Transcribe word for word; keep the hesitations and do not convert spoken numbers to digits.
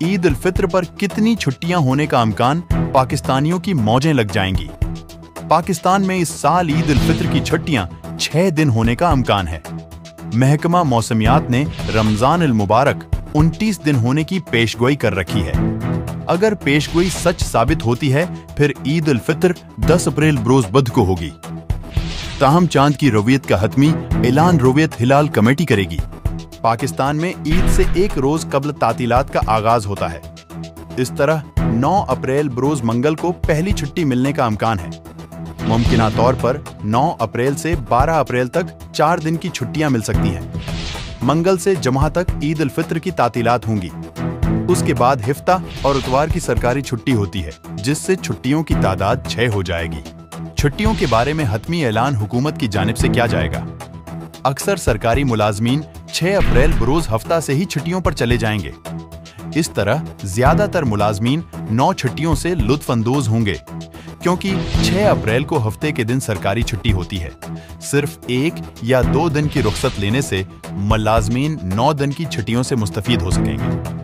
ईद उल फित्र पर कितनी छुट्टियां होने का इम्कान पाकिस्तानियों की मौजें लग जाएंगी। पाकिस्तान में इस साल ईद उल फित्र की छुट्टियां छह दिन होने का इम्कान है। महकमा मौसमियात ने रमजान अल मुबारक उनतीस दिन होने की पेशगोई कर रखी है। अगर पेशगोई सच साबित होती है फिर ईद उल फित्र दस अप्रैल बरोज बुध को होगी। ताहम चांद की रवियत का हतमी ऐलान रवियत हिलाल कमेटी करेगी। पाकिस्तान में ईद से एक रोज कबल तातीलात का आगाज होता है। इस तरह नौ अप्रैल बरोज मंगल को पहली छुट्टी मिलने का इम्कान है। मुमकिना तौर पर नौ अप्रैल से बारह अप्रैल तक चार दिन की छुट्टियां मिल सकती हैं। मंगल से जुमा तक ईद उल फित्र की तातीलात होंगी। उसके बाद हिफ्ता और इतवार की सरकारी छुट्टी होती है, जिससे छुट्टियों की तादाद छह हो जाएगी। छुट्टियों के बारे में हतमी ऐलान हुकूमत की जानिब से किया जाएगा। अक्सर सरकारी मुलाजमीन छह अप्रैल बरोज हफ्ता से ही छुट्टियों पर चले जाएंगे। इस तरह ज्यादातर मुलाजमीन नौ छुट्टियों से लुत्फ अंदोज होंगे, क्योंकि छह अप्रैल को हफ्ते के दिन सरकारी छुट्टी होती है। सिर्फ एक या दो दिन की रुख्सत लेने से मुलाजमीन नौ दिन की छुट्टियों से मुस्तफीद हो सकेंगे।